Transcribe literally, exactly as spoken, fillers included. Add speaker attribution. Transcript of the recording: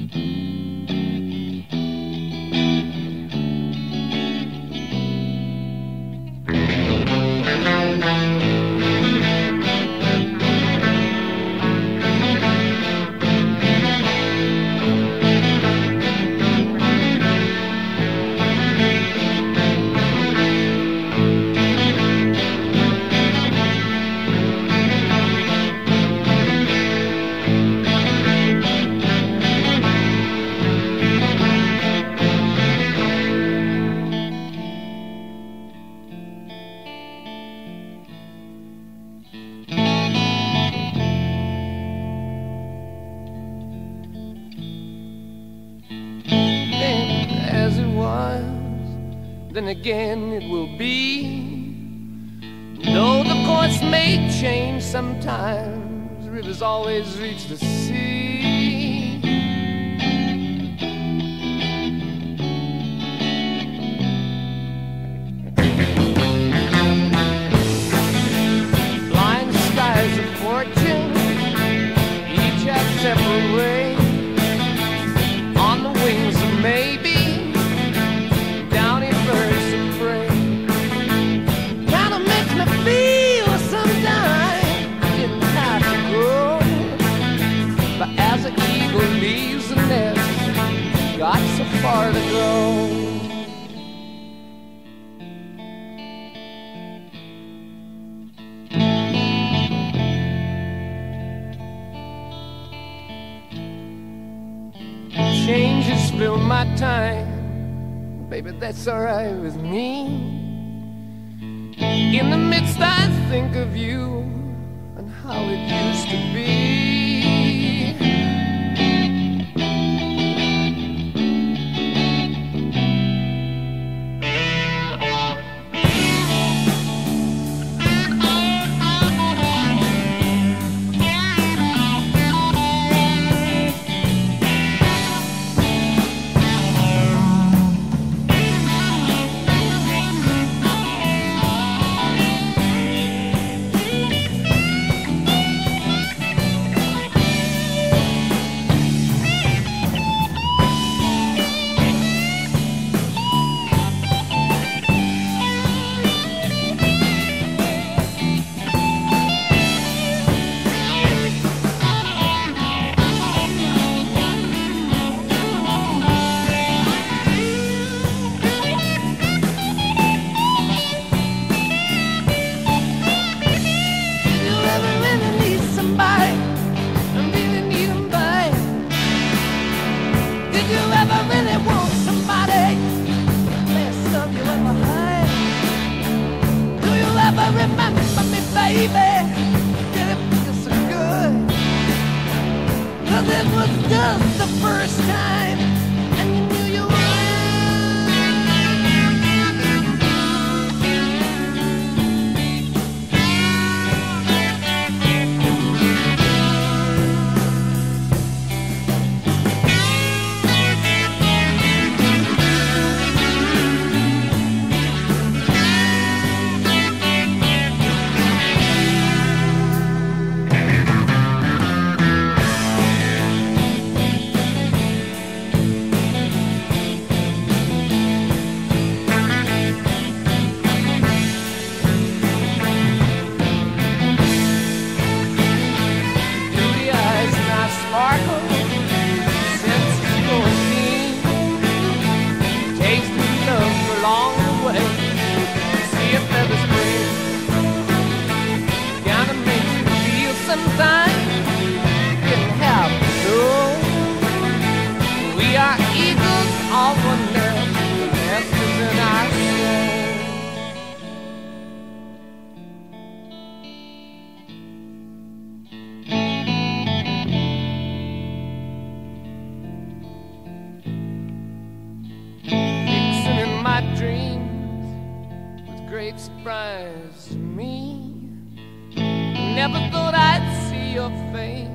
Speaker 1: Then again it will be. Though the course may change sometimes, rivers always reach the sea. Blind skies of fortune, each have separate ways. On the wings of maybe, leaves the nest, got so far to go. Change has filled my time, baby, that's alright with me. In the midst I think of you and how it used to be. Remember me, baby, did it feel so good? 'Cause it was just the first time, and you knew you would. Great surprise to me. Never thought I'd see your face